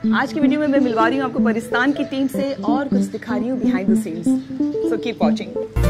आज की वीडियो में मैं मिलवा रही हूँ आपको परिस्तान की टीम से और कुछ दिखा रही हूँ behind the scenes. So keep watching.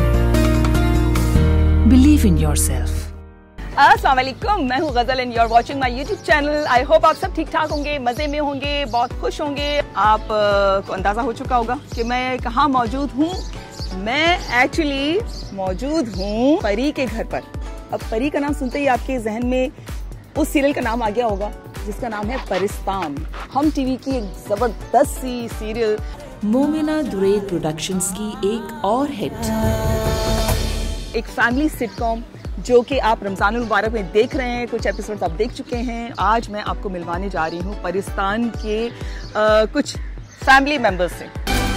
Believe in yourself. अस्सलाम वालेकुम, मैं हूँ Ghazal and you are watching my YouTube channel. I hope आप सब ठीक ठाक होंगे, मजे में होंगे, बहुत खुश होंगे। आप को अंदाजा हो चुका होगा कि मैं कहाँ मौजूद हूँ। मैं एक्चुअली मौजूद हूँ परी के घर पर। अब परी का नाम सुनते ही आपके जहन में उस सीरियल का नाम आ गया होगा जिसका नाम है परिस्तान। हम टीवी की एक जबरदस्त सी सीरियल मोमिना दुरैद प्रोडक्शंस की एक और हिट, एक फैमिली सिटकॉम जो कि आप रमजान मुबारक में देख रहे हैं। कुछ एपिसोड आप देख चुके हैं। आज मैं आपको मिलवाने जा रही हूँ परिस्तान के कुछ फैमिली मेंबर्स से।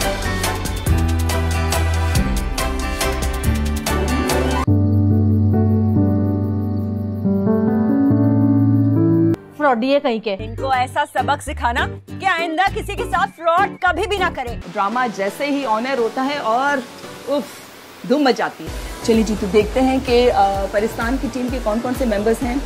फ्रॉडिये कहीं के। इनको ऐसा सबक सिखाना कि आइंदा किसी के साथ फ्रॉड कभी भी ना करें। ड्रामा जैसे ही ऑन एयर होता है और उफ धूम मच जाती है। चलिए जी, तो देखते हैं कि परिस्तान की टीम के कौन कौन से मेंबर्स हैं।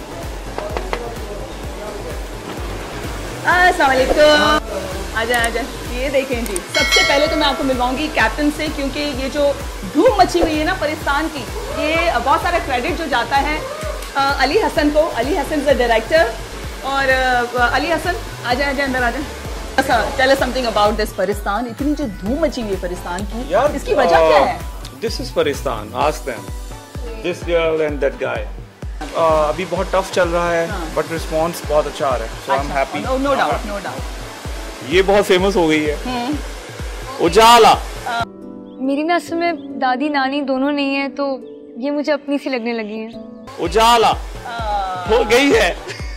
अस्सलाम वालेकुम, आजा आजा। ये देखें जी, सबसे पहले तो मैं आपको मिलवाऊंगी कैप्टन से, क्योंकि ये जो धूम मची हुई है ना परिस्तान की, ये बहुत सारा क्रेडिट जो जाता है अली हसन को। Ali Hasan is the director. और अली हसन आजा आजा, अंदर आजा। Tell us something about this Paristan. इतनी जो धूम मची हुई है परिस्तान की, इसकी वजह क्या है? This is Paristan. Ask them. This girl and that guy. अभी बहुत टफ चल रहा है, but response बहुत अच्छा आ रहा है. So I'm happy. No doubt, no doubt. ये बहुत फेमस हो गई है. उजाला. मेरी ना असल में दादी नानी दोनों नहीं है, तो ये मुझे अपनी सी लगने लगी है। उजाला हो गई है.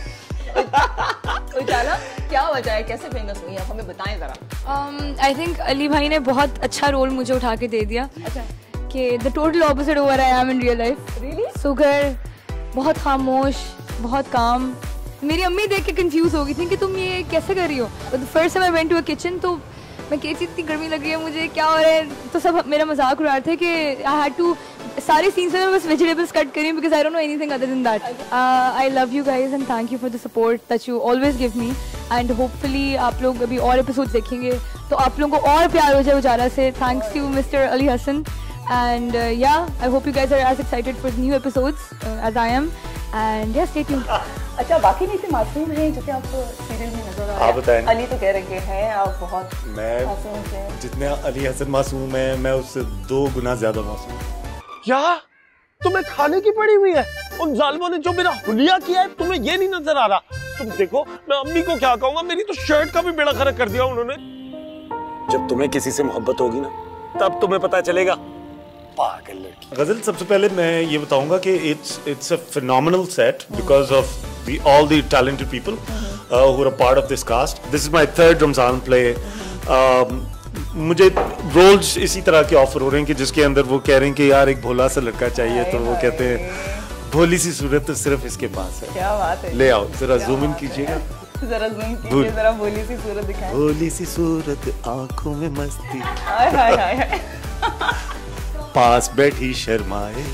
उजाला क्या वजह है, कैसे फेमस हुई है, हमें बताएं जरा। आई थिंक अली भाई ने बहुत अच्छा रोल मुझे उठा के दे दिया। अच्छा। कि the total opposite over I am in real life. Really? सुगर, बहुत खामोश, बहुत काम। मेरी अम्मी देख के कंफ्यूज हो गई थी कि तुम ये कैसे कर रही हो। The first time I went to a kitchen, तो मैं कह इतनी गर्मी लग रही है मुझे, क्या हो रहा है। तो सब मेरा मजाक उड़ा रहे थे कि आई हैड टू सारे सीन्स में बस वेजिटेबल्स कट करी because I don't know anything other than that. I love you guys and thank you for the support that you always give me. And hopefully आप लोग अभी और episode देखेंगे तो आप लोगों को और प्यार हो जाए उजाला से। Thanks to mister Ali Hasan and yeah I hope you guys are as excited for new episodes as I am and yeah stay tuned. अच्छा, बाकी नहीं से मासूम हैं जो कि आप सीरियल में नजर आ रहे हैं। आप बताएं। अली तो कह रहे हैं आप बहुत मासूम थे। जितने अली हसन मासूम है, मैं उससे 2 गुना ज्यादा मासूम हूं। क्या तुम्हें खाने की पड़ी हुई है? उन जालिमों ने जो मेरा हुलिया किया है, तुम्हें ये नहीं नजर आ रहा? तुम देखो, मैं अम्मी को क्या कहूंगा, मेरी तो शर्ट का भी बेड़ा खर्क कर दिया उन्होंने। जब तुम्हें किसी से मोहब्बत होगी ना, तब तुम्हें पता चलेगा। पागल लड़की। गजल, सबसे पहले मैं ये बताऊंगा कि it's a phenomenal set because of all the talented people who are a part of this cast. This is my 3rd Ramzan play. मुझे रोल्स इसी तरह के ऑफर हो रहे हैं कि जिसके अंदर वो कह रहे हैं कि यार एक भोला सा लड़का चाहिए, तो वो कहते हैं भोली सी सूरत तो सिर्फ इसके पास है। क्या बात है। ले आओ, जरा जूम इन कीजिएगा, जरा जूम कीजिए, जरा भोली सी सूरत दिखाएं। भोली सी सूरत, आंखों में मस्ती, हाय हाय हाय। पास बैठी शर्माए।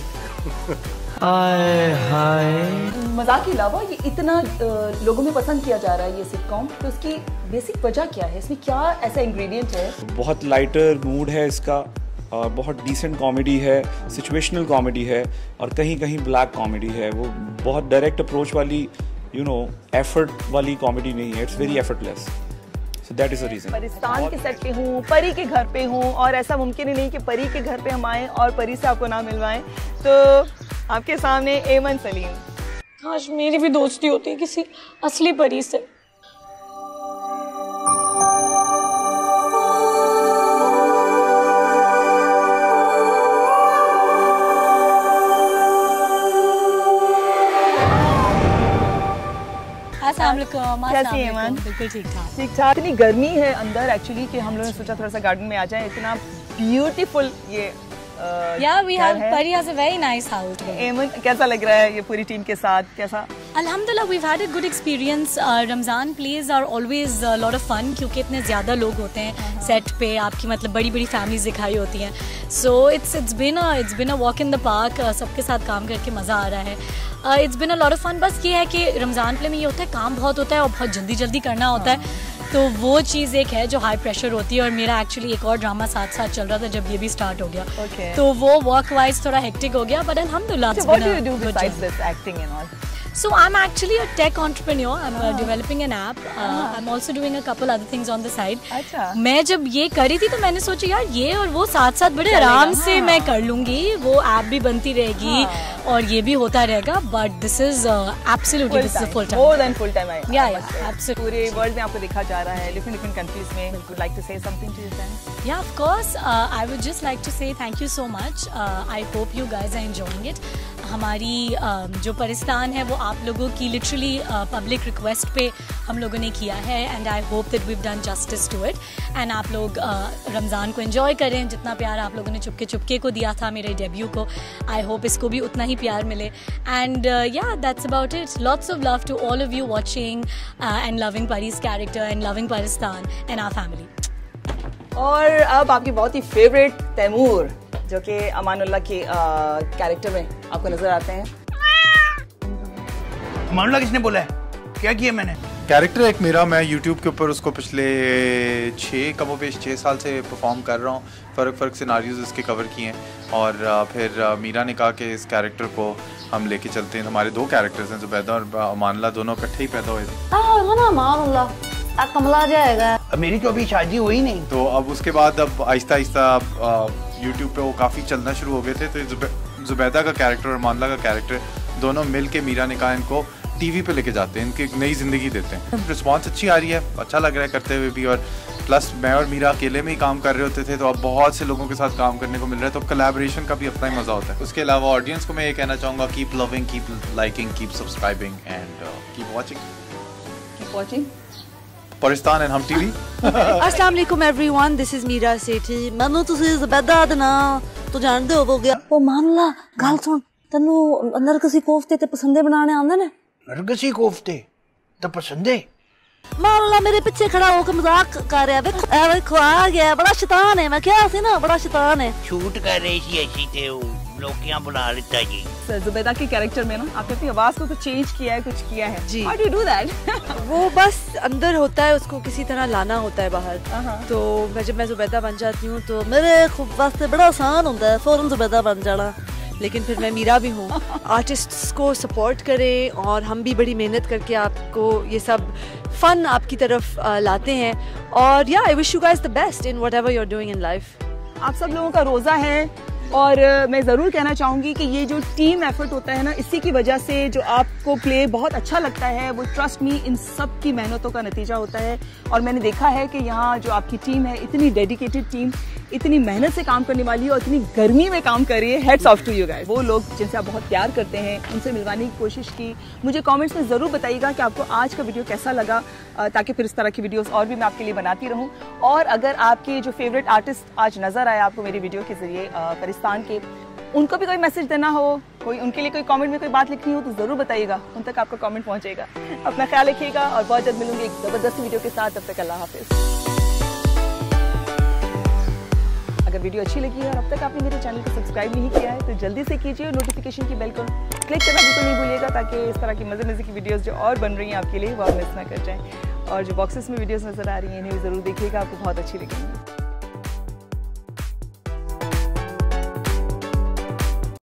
मजाक के अलावा ये इतना लोगों में पसंद किया जा रहा है ये सिटकॉम, तो इसकी बेसिक वजह क्या है? इसमें क्या ऐसा इंग्रेडिएंट है? बहुत लाइटर मूड है इसका, और बहुत डिसेंट कॉमेडी है, सिचुएशनल कॉमेडी है, और कहीं कहीं ब्लैक कॉमेडी है। वो बहुत डायरेक्ट अप्रोच वाली एफर्ट वाली कॉमेडी नहीं है। It's very effortless. So that is the reason. Paristan के सेट पे हूँ, परी के घर पे हूँ, और ऐसा मुमकिन ही नहीं कि परी के घर पे हम आए और परी से आपको ना मिलवाएं। तो आपके सामने एमन सलीम। काश मेरी भी दोस्ती होती किसी असली परी से। कैसी है एमन? बिल्कुल ठीक ठाक। ठीक ठाक। इतनी गर्मी है अंदर एक्चुअली कि हम लोगों ने सोचा थोड़ा सा गार्डन में आ जाए। इतना ब्यूटीफुल ये Yeah, we have Pari has a very nice house. एमन, कैसा लग रहा है ये पूरी टीम के साथ? कैसा? Alhamdulillah, we've had a good experience. Ramzan plays are always a lot of fun क्योंकि इतने ज़्यादा लोग होते हैं सेट पे, आपकी मतलब बड़ी बड़ी फैमिलीज दिखाई होती हैं. So it's been a walk in the park. सबके साथ काम करके मज़ा आ रहा है. It's been a lot of fun. बस ये है कि रमज़ान प्ले में ये होता है काम बहुत होता है और बहुत जल्दी जल्दी करना होता है. तो वो चीज़ एक है जो हाई प्रेशर होती है, और मेरा एक्चुअली एक और ड्रामा साथ साथ चल रहा था जब ये भी स्टार्ट हो गया। तो वो वर्क वाइज थोड़ा हेक्टिक हो गया, बट अल्हम्दुलिल्लाह। What do you do besides this acting and all? So I'm actually a tech entrepreneur. I'm developing an app. I'm also doing a couple other things on the side. अच्छा। मैं जब ये करी थी तो मैंने सोचा यार ये और वो साथ साथ बड़े आराम से मैं कर लूंगी, वो ऐप भी बनती रहेगी और ये भी होता रहेगा। But this is absolutely this is a full time. More than full time. Yeah, absolutely. पूरे वर्ल्ड में आपको देखा जा रहा है, different countries में. Would like to say something to your fans? Yeah, of course. I would just like to say thank you so much. I hope you guys are enjoying it. हमारी जो परिस्तान है वो आप लोगों की लिटरली पब्लिक रिक्वेस्ट पे हम लोगों ने किया है, and I hope that we have done justice to it. And आप लोग रमज़ान को एंजॉय करें, जितना प्यार आप लोगों ने चुपके चुपके को दिया था मेरे डेब्यू को, आई होप इसको भी उतना ही प्यार मिले। And yeah that's about it. Lots of love to all of you watching and loving Pari's character and loving Pakistan and our family. और अब आपकी बहुत ही फेवरेट तैमूर, जो कि अमानुल्लाह के कैरेक्टर में आपको नजर आते हैं। अमानुल्लाह किसने बोला है? क्या किया मैंने? कैरेक्टर एक मेरा, मैं YouTube के ऊपर उसको पिछले 6 साल से परफॉर्म कर रहा हूँ। फ़र्क सिनारियोज़ इसके कवर किए हैं, और फिर मीरा ने कहा कि इस कैरेक्टर को हम लेके चलते हैं। हमारे 2 कैरेक्टर्स हैं, जुबैदा और अमानुल्लाह, दोनों इकट्ठे ही पैदा हुए थे। कमला जाएगा। मेरी तो अभी शादी हुई नहीं। तो अब उसके बाद अब आहिस्ता आहिस्ता YouTube पे वो काफ़ी चलना शुरू हो गए थे। तो जुबैदा का कैरेक्टर और अमानुल्लाह का कैरेक्टर दोनों मिल के मीरा ने कहा इनको टीवी पे लेके जाते हैं, इनकी एक नई ज़िंदगी देते हैं। रिस्पांस अच्छी आ रही है, अच्छा लग रहा है करते हुए भी, और प्लस मैं और मीरा अकेले में ही काम कर रहे होते थे, तो अब बहुत से लोगों के साथ काम करने को मिल रहा है, तो कोलैबोरेशन का भी अपना ही मज़ा होता है। उसके अलावा ऑडियंस को मैं ये कहना चाहूँगा, keep loving, keep liking, keep subscribing and keep watching Pakistan and Hum TV. अस्सलाम वालेकुम everyone, this is Meera Sethi. मैनू तुसी ज़ुबैदा दा नाम तो जानदे होवोगे। ओ मानला गल सुन, तन्नू नरगसी कोफ्ते ते पसंदे बनाने आंदे ने? नरगसी कोफ्ते तो पसंदे? मानला मेरे पीछे खड़ा होकर मजाक कर रहा है। देखो आ गया, बड़ा शैतान है। मैं क्या सी ना, बड़ा शैतान है। शूट कर रही थी ऐसी थे वो लोकियां बुला लेता जी। जुबैदा के कैरेक्टर में ना आपने अपनी आवाज को कुछ चेंज किया है, कुछ किया है जी। How do you do that? वो बस अंदर होता है, उसको किसी तरह लाना होता है बाहर। तो जब मैं जुबैदा बन जाती हूँ तो मेरे खूब वास्ते बड़ा आसान होता है फौरन जुबैदा बन जाना। लेकिन फिर मैं मीरा भी हूँ। आर्टिस्ट्स को सपोर्ट करें, और हम भी बड़ी मेहनत करके आपको ये सब फन आपकी तरफ लाते हैं। और yeah I wish you guys the best in whatever you are doing in life. आप सब लोगों का रोजा है, और मैं ज़रूर कहना चाहूँगी कि ये जो टीम एफर्ट होता है ना, इसी की वजह से जो आपको प्ले बहुत अच्छा लगता है, वो ट्रस्ट मी इन सब की मेहनतों का नतीजा होता है। और मैंने देखा है कि यहाँ जो आपकी टीम है, इतनी डेडिकेटेड टीम, इतनी मेहनत से काम करने वाली है और इतनी गर्मी में काम कर रही है। Hats off to you guys. वो लोग जिनसे आप बहुत प्यार करते हैं, उनसे मिलवाने की कोशिश की। मुझे कमेंट्स में ज़रूर बताइएगा कि आपको आज का वीडियो कैसा लगा, ताकि फिर इस तरह की वीडियोस और भी मैं आपके लिए बनाती रहूं। और अगर आपके जो फेवरेट आर्टिस्ट आज नज़र आए आपको मेरी वीडियो के ज़रिए पाकिस्तान के, उनको भी कोई मैसेज देना हो, कोई उनके लिए कोई कमेंट में कोई बात लिखनी हो, तो ज़रूर बताइएगा, उन तक आपका कमेंट पहुँचेगा। अपना ख्याल रखिएगा, और बहुत जल्द मिलूंगी एक ज़बरदस्त वीडियो के साथ। तब तक अल्लाह हाफिज़। अगर वीडियो अच्छी लगी है और अब तक आपने मेरे चैनल को सब्सक्राइब नहीं किया है, तो जल्दी से कीजिए, और नोटिफिकेशन की बेल को क्लिक करना बिल्कुल नहीं भूलिएगा, ताकि इस तरह की मज़े की वीडियोस जो और बन रही हैं आपके लिए, वो आप मिस ना कर जाएं। और जो बॉक्सेस में वीडियोस नज़र आ रही हैं, इन्हें भी ज़रूर देखिएगा, आपको बहुत अच्छी लगेंगी।